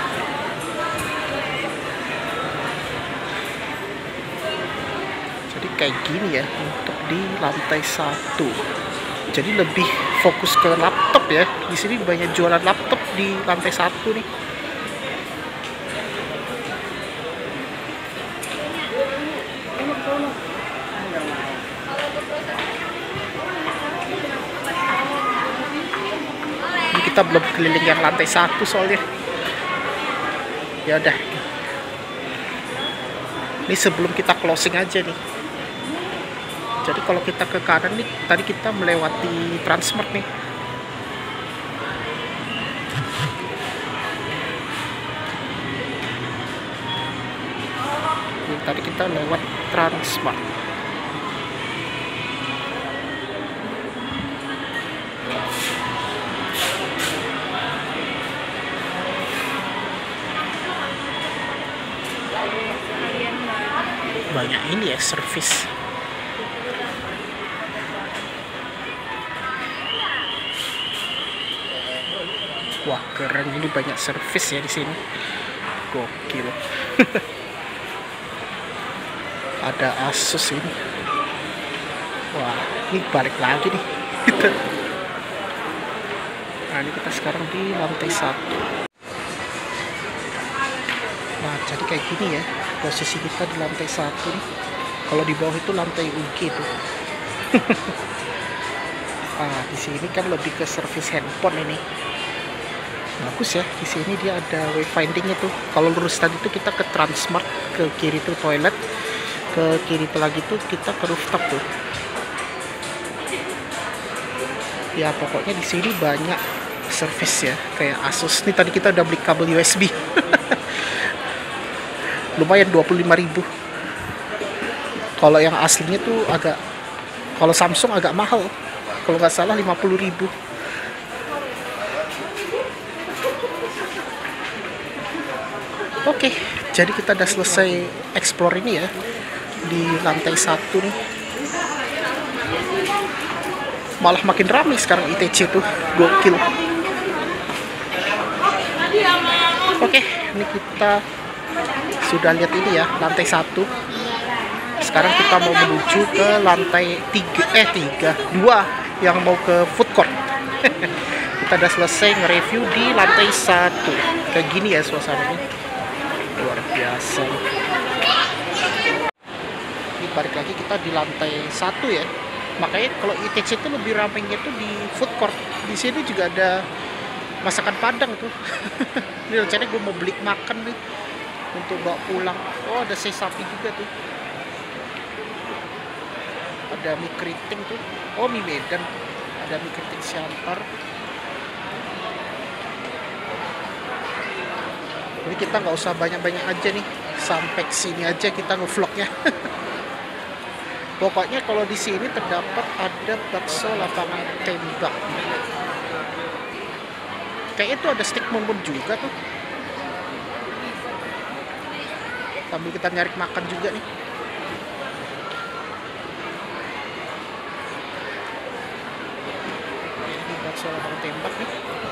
Jadi kayak gini ya untuk di lantai 1. Jadi lebih fokus ke laptop ya. Di sini banyak jualan laptop di lantai 1 nih. Ini kita belum keliling yang lantai 1 soalnya. Ya udah. Ini sebelum kita closing aja nih. Jadi kalau kita ke kanan nih, tadi kita melewati Transmart nih. Tadi kita lewat Transmart. Banyak ini ya service. Wah, keren, ini banyak service ya di sini. Gokil. Ada Asus ini. Wah, ini balik lagi nih. Nah, ini kita sekarang di lantai 1. Nah, jadi kayak gini ya posisi kita di lantai 1 nih. Kalau di bawah itu lantai UG tuh. Nah, di sini kan lebih ke service handphone ini. Bagus ya, di sini dia ada wayfinding itu. Kalau lurus tadi tuh kita ke Transmart, ke kiri tuh toilet, ke kiri tuh lagi tuh kita ke rooftop tuh. Ya pokoknya di sini banyak service ya, kayak Asus nih tadi kita udah beli kabel USB. Lumayan 25.000. Kalau yang aslinya tuh agak, kalau Samsung agak mahal. Kalau nggak salah 50.000. Oke, jadi kita udah selesai explore ini ya di lantai 1 nih. Malah makin ramai sekarang ITC tuh, gokil. Oke, ini kita sudah lihat ini ya lantai 1. Sekarang kita mau menuju ke lantai 2 yang mau ke food court. Kita udah selesai nge-review di lantai 1. Kayak gini ya suasananya. Luar biasa. Ini balik lagi kita di lantai 1 ya. Makanya kalau ITC itu lebih ramainya tuh di food court. Di sini juga ada masakan Padang tuh. Ini rencananya gue mau beli makan nih untuk bawa pulang. Oh, ada sapi juga tuh. Ada mie keriting tuh. Oh, mie Medan. Ada mie keriting Siantar. Jadi kita nggak usah banyak-banyak aja nih, sampai sini aja kita ngevlognya. Pokoknya kalau di sini terdapat ada bakso lapangan tembak. Kayak itu ada steak mumun juga tuh. Sambil kita nyari makan juga nih. Ini bakso lapangan tembak nih.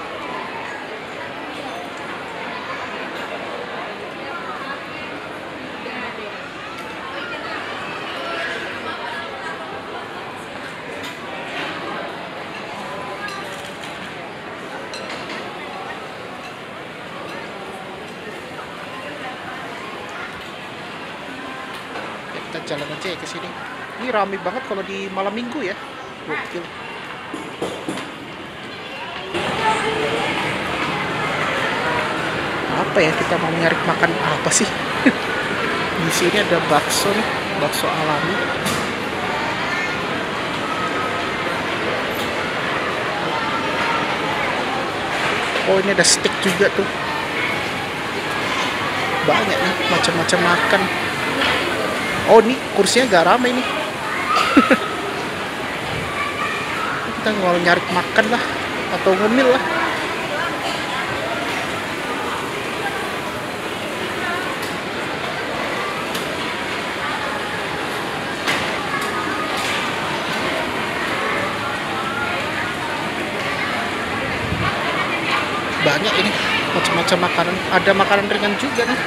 Kita jalan aja ya ke sini. Ini rame banget kalau di malam minggu ya. Gokil. Apa ya, kita mau nyari makan apa sih? Di sini ada bakso nih, bakso alami. Oh, ini ada steak juga tuh. Banyak nih macam-macam makan. Oh, ini kursinya gak ramai nih. Kita mau nyari makan lah, atau ngemil lah. banyak ini macam-macam makanan, ada makanan ringan juga nih.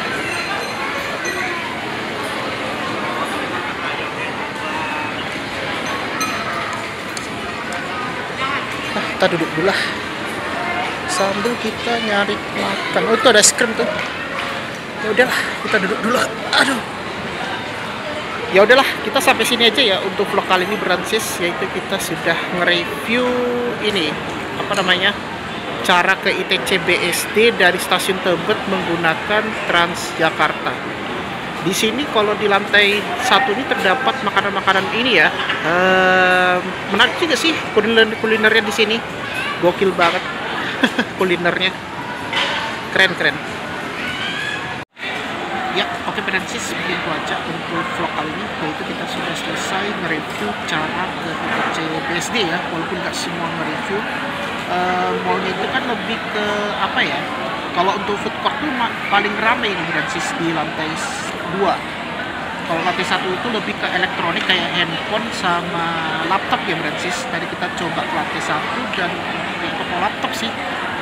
Kita duduk dulu lah sambil kita nyari makan. Oh, itu ada es krim tuh. Ya udahlah, kita duduk dulu. Aduh. Ya udahlah, kita sampai sini aja ya untuk vlog kali ini Brancis, yaitu kita sudah nge-review ini apa namanya, cara ke ITC BSD dari stasiun Tebet menggunakan Transjakarta. Di sini kalau di lantai 1 ini terdapat makanan-makanan ini ya. Menarik juga sih kulinernya di sini. Gokil banget kulinernya. Keren. Ya, oke Brancis, begitu aja untuk vlog kali ini, yaitu kita sudah selesai nge-review cara ke ITC BSD ya, walaupun nggak semua nge-review. Mallnya itu kan lebih ke apa ya, kalau untuk food court tuh paling ramai ini Brancis di lantai 2. Kalau lantai 1 itu lebih ke elektronik kayak handphone sama laptop ya Brancis. Tadi kita coba ke lantai 1 dan toko laptop sih.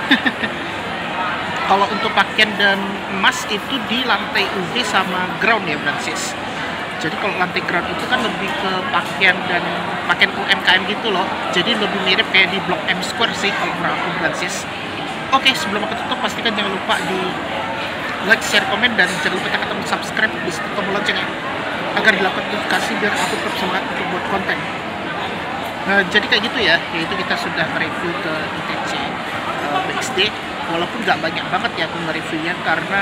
Kalau untuk pakaian dan emas itu di lantai UB sama ground ya Brancis. Jadi kalau lantai ground itu kan lebih ke pakaian dan pakaian UMKM gitu loh. Jadi lebih mirip kayak di Blok M Square sih kalau menurut aku Brancis. Oke, sebelum aku tutup pastikan jangan lupa di like, share, komen, dan jangan lupa tekan tombol subscribe di situ tombol loncengnya agar dilakukan notifikasi biar aku tetap semangat untuk buat konten. Jadi kayak gitu ya, yaitu kita sudah review ke ITC BSD. Walaupun nggak banyak banget ya aku nge-reviewnya karena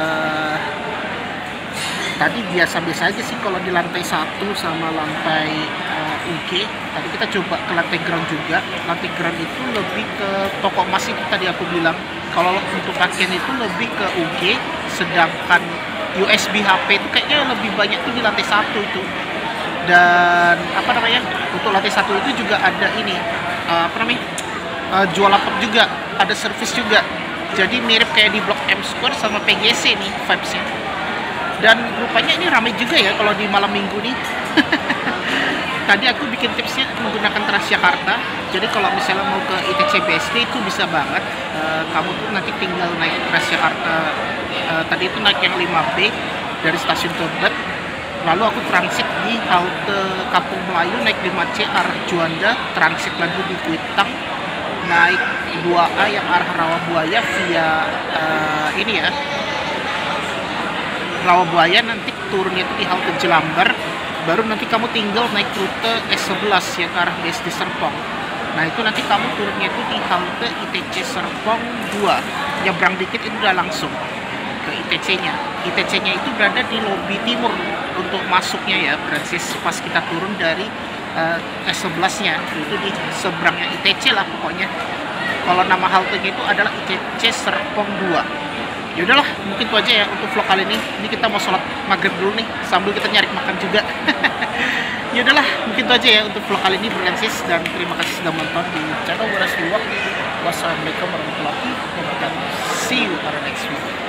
tadi biasa-biasa aja sih kalau di lantai 1 sama lantai UG. Tadi kita coba ke lantai ground juga. Lantai ground itu lebih ke toko emas itu tadi aku bilang. Kalau untuk pakaian itu lebih ke UG, sedangkan USB HP itu kayaknya lebih banyak tuh di lantai 1 itu. Dan apa namanya, untuk lantai 1 itu juga ada ini apa namanya, jual laptop juga, ada servis juga. Jadi mirip kayak di Blok M Square sama PGC nih vibesnya. Dan rupanya ini ramai juga ya kalau di malam minggu nih. Tadi aku bikin tipsnya menggunakan Transjakarta. Jadi kalau misalnya mau ke ITC BSD itu bisa banget. Kamu tuh nanti tinggal naik Transjakarta. Tadi itu naik yang 5B dari stasiun Tebet. Lalu aku transit di halte Kampung Melayu, naik 5C arah Juanda, transit lagi di Kuitang, naik 2A yang arah Rawabuaya via ini ya, Rawabuaya, nanti turunnya itu di halte Jelambar. Baru nanti kamu tinggal naik rute S11 yang arah BSD Serpong. Nah itu nanti kamu turunnya itu di halte ITC Serpong 2. Nyebrang dikit itu udah langsung ke ITC-nya. ITC-nya itu berada di lobi timur untuk masuknya ya Brancis, pas kita turun dari S11-nya. Itu di seberangnya ITC lah pokoknya. Kalau nama haltenya itu adalah ITC Serpong 2. Ya udahlah, mungkin itu aja ya untuk vlog kali ini. Ini kita mau sholat maghrib dulu nih sambil kita nyari makan juga. Ya udahlah, mungkin itu aja ya untuk vlog kali ini Brancis, dan terima kasih sudah menonton di channel Uras Tiwak. Wassalamualaikum warahmatullahi wabarakatuh. See you on the next video.